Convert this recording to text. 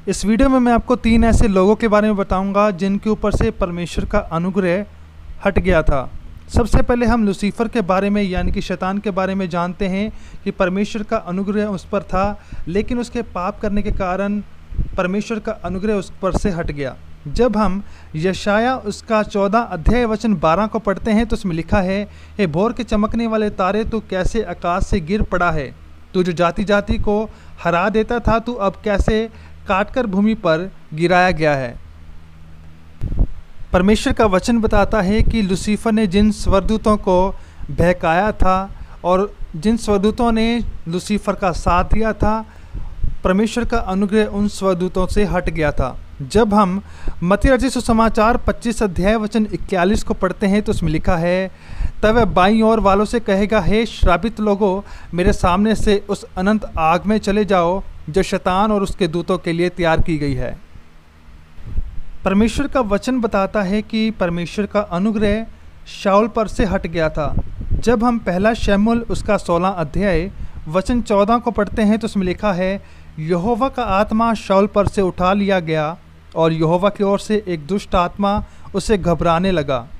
इस वीडियो में मैं आपको 3 ऐसे लोगों के बारे में बताऊंगा जिनके ऊपर से परमेश्वर का अनुग्रह हट गया था। सबसे पहले हम लूसीफर के बारे में यानी कि शैतान के बारे में जानते हैं कि परमेश्वर का अनुग्रह उस पर था, लेकिन उसके पाप करने के कारण परमेश्वर का अनुग्रह उस पर से हट गया। जब हम यशाया उसका 14 अध्याय वचन 12 को पढ़ते हैं तो उसमें लिखा है, हे भोर के चमकने वाले तारे, तू कैसे आकाश से गिर पड़ा है। तू जो जाति जाति को हरा देता था, तू अब कैसे काटकर भूमि पर गिराया गया है। परमेश्वर का वचन बताता है कि लूसीफर ने जिन स्वर्गदूतों को बहकाया था और जिन स्वर्गदूतों ने लूसीफर का साथ दिया था, परमेश्वर का अनुग्रह उन स्वर्गदूतों से हट गया था। जब हम मत्ती रचित सुसमाचार 25 अध्याय वचन 41 को पढ़ते हैं तो उसमें लिखा है, तब वह बाईं ओर वालों से कहेगा, हे श्रापित लोगों, मेरे सामने से उस अनंत आग में चले जाओ जो शैतान और उसके दूतों के लिए तैयार की गई है। परमेश्वर का वचन बताता है कि परमेश्वर का अनुग्रह शाऊल पर से हट गया था। जब हम पहला शमूएल उसका 16 अध्याय वचन 14 को पढ़ते हैं तो उसमें लिखा है, यहोवा का आत्मा शाऊल पर से उठा लिया गया और यहोवा की ओर से एक दुष्ट आत्मा उसे घबराने लगा।